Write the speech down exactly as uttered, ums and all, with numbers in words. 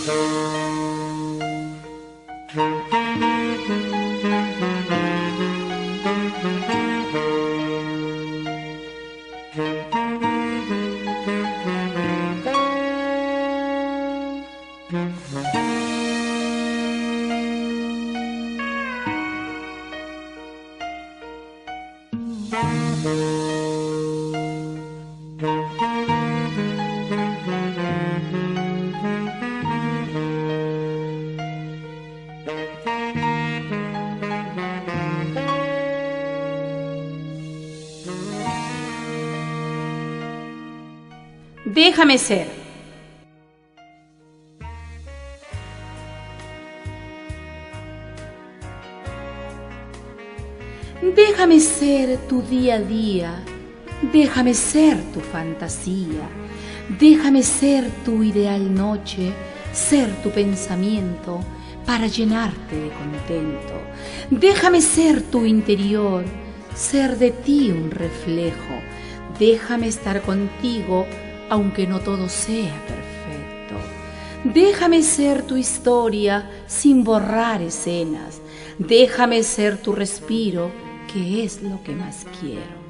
Déjame ser. Déjame ser tu día a día, déjame ser tu fantasía, déjame ser tu ideal noche, ser tu pensamiento para llenarte de contento. Déjame ser tu interior, ser de ti un reflejo, déjame estar contigo aunque no todo sea perfecto. Déjame ser tu historia sin borrar escenas, déjame ser tu respiro, que es lo que más quiero.